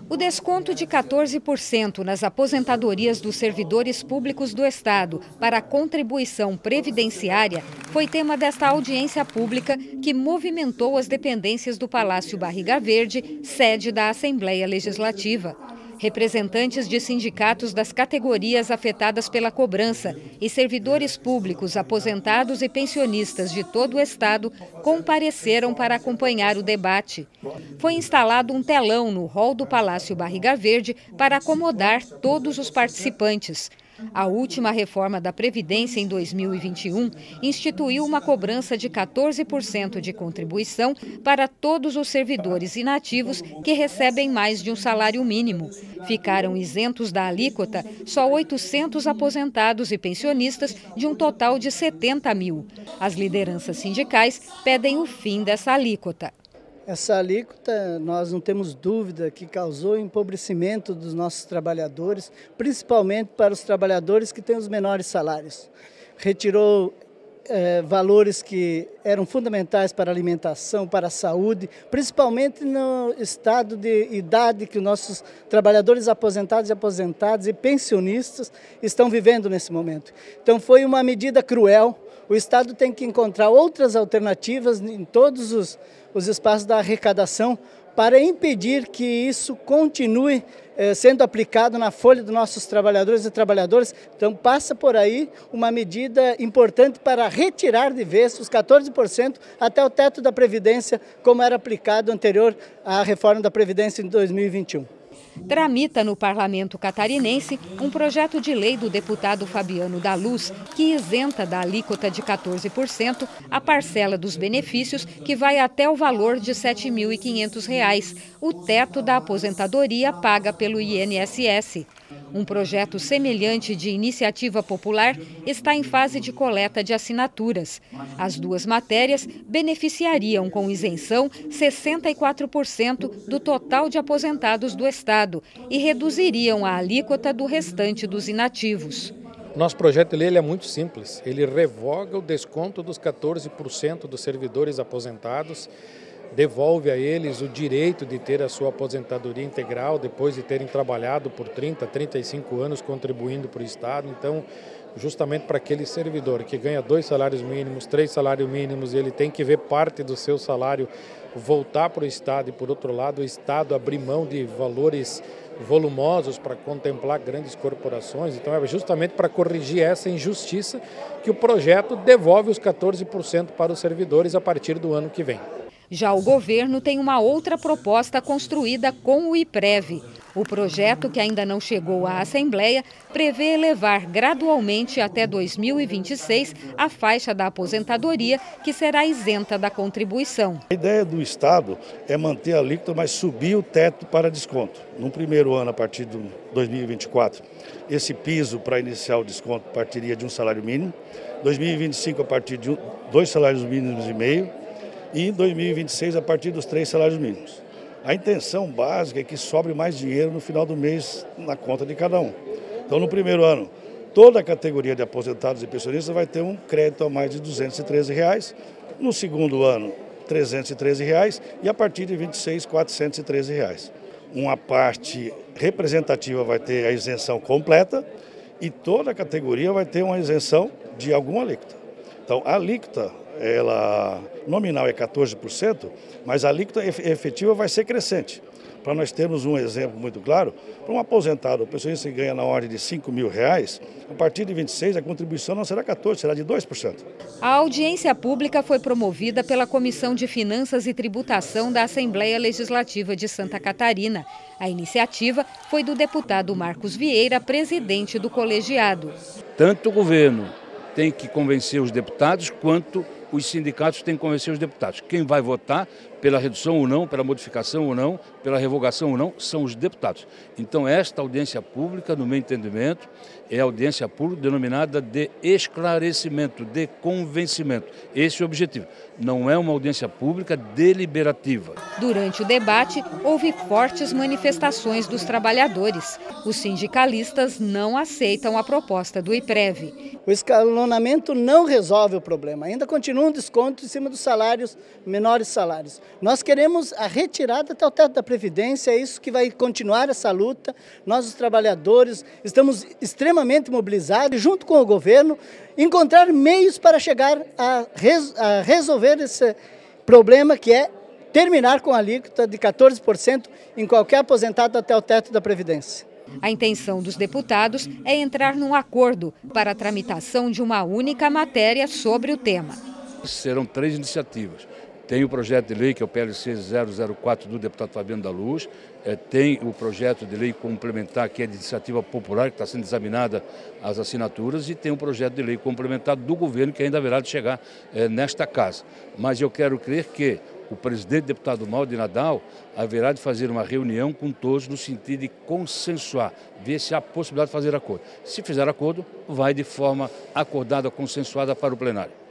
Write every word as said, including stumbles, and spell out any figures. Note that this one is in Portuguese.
O desconto de quatorze por cento nas aposentadorias dos servidores públicos do Estado para a contribuição previdenciária foi tema desta audiência pública que movimentou as dependências do Palácio Barriga Verde, sede da Assembleia Legislativa. Representantes de sindicatos das categorias afetadas pela cobrança e servidores públicos, aposentados e pensionistas de todo o Estado compareceram para acompanhar o debate. Foi instalado um telão no hall do Palácio Barriga Verde para acomodar todos os participantes. A última reforma da Previdência, em dois mil e vinte e um, instituiu uma cobrança de quatorze por cento de contribuição para todos os servidores inativos que recebem mais de um salário mínimo. Ficaram isentos da alíquota só oitocentos aposentados e pensionistas de um total de setenta mil. As lideranças sindicais pedem o fim dessa alíquota. Essa alíquota, nós não temos dúvida que causou empobrecimento dos nossos trabalhadores, principalmente para os trabalhadores que têm os menores salários. Retirou é, valores que eram fundamentais para a alimentação, para a saúde, principalmente no estado de idade que os nossos trabalhadores aposentados e aposentadas e pensionistas estão vivendo nesse momento. Então foi uma medida cruel. O Estado tem que encontrar outras alternativas em todos os, os espaços da arrecadação para impedir que isso continue eh, sendo aplicado na folha dos nossos trabalhadores e trabalhadoras. Então passa por aí uma medida importante para retirar de vez os quatorze por cento até o teto da Previdência, como era aplicado anterior à reforma da Previdência em dois mil e vinte e um. Tramita no Parlamento catarinense um projeto de lei do deputado Fabiano da Luz que isenta da alíquota de quatorze por cento a parcela dos benefícios que vai até o valor de sete mil e quinhentos reais, o teto da aposentadoria paga pelo I N S S. Um projeto semelhante de iniciativa popular está em fase de coleta de assinaturas. As duas matérias beneficiariam com isenção sessenta e quatro por cento do total de aposentados do Estado e reduziriam a alíquota do restante dos inativos. Nosso projeto de lei ele é muito simples. Ele revoga o desconto dos quatorze por cento dos servidores aposentados, devolve a eles o direito de ter a sua aposentadoria integral depois de terem trabalhado por trinta, trinta e cinco anos contribuindo para o Estado. Então, justamente para aquele servidor que ganha dois salários mínimos, três salários mínimos, ele tem que ver parte do seu salário voltar para o Estado e, por outro lado, o Estado abrir mão de valores volumosos para contemplar grandes corporações. Então, é justamente para corrigir essa injustiça que o projeto devolve os quatorze por cento para os servidores a partir do ano que vem. Já o governo tem uma outra proposta construída com o IPREV. O projeto, que ainda não chegou à Assembleia, prevê elevar gradualmente até dois mil e vinte e seis a faixa da aposentadoria, que será isenta da contribuição. A ideia do Estado é manter a alíquota, mas subir o teto para desconto. No primeiro ano, a partir de dois mil e vinte e quatro, esse piso para iniciar o desconto partiria de um salário mínimo. dois mil e vinte e cinco, a partir de dois salários mínimos e meio. E em dois mil e vinte e seis, a partir dos três salários mínimos. A intenção básica é que sobre mais dinheiro no final do mês na conta de cada um. Então, no primeiro ano, toda a categoria de aposentados e pensionistas vai ter um crédito a mais de duzentos e treze reais. No segundo ano, trezentos e treze reais. E a partir de vinte e seis, quatrocentos e treze reais. Uma parte representativa vai ter a isenção completa e toda a categoria vai ter uma isenção de alguma alíquota. Então, a alíquota, ela nominal é quatorze por cento, mas a alíquota efetiva vai ser crescente. Para nós termos um exemplo muito claro, para um aposentado, o pensionista que ganha na ordem de cinco mil reais, a partir de vinte e seis a contribuição não será quatorze por cento, será de dois por cento. A audiência pública foi promovida pela Comissão de Finanças e Tributação da Assembleia Legislativa de Santa Catarina. A iniciativa foi do deputado Marcos Vieira, presidente do colegiado. Tanto o governo tem que convencer os deputados, quanto os sindicatos têm que convencer os deputados. Quem vai votar pela redução ou não, pela modificação ou não, pela revogação ou não, são os deputados. Então, esta audiência pública, no meu entendimento, é a audiência pública denominada de esclarecimento, de convencimento. Esse é o objetivo. Não é uma audiência pública deliberativa. Durante o debate, houve fortes manifestações dos trabalhadores. Os sindicalistas não aceitam a proposta do IPREV. O escalonamento não resolve o problema. Ainda continua um desconto em cima dos salários, menores salários. Nós queremos a retirada até o teto da Previdência, é isso que vai continuar essa luta. Nós, os trabalhadores, estamos extremamente mobilizados, junto com o governo, encontrar meios para chegar a, res, a resolver esse problema, que é terminar com a alíquota de quatorze por cento em qualquer aposentado até o teto da Previdência. A intenção dos deputados é entrar num acordo para a tramitação de uma única matéria sobre o tema. Serão três iniciativas. Tem o projeto de lei, que é o P L C zero zero quatro do deputado Fabiano da Luz, é, tem o projeto de lei complementar, que é de iniciativa popular, que está sendo examinada as assinaturas, e tem o projeto de lei complementar do governo, que ainda haverá de chegar é, nesta casa. Mas eu quero crer que o presidente deputado Mauro de Nadal haverá de fazer uma reunião com todos no sentido de consensuar, ver se há possibilidade de fazer acordo. Se fizer acordo, vai de forma acordada, consensuada para o plenário.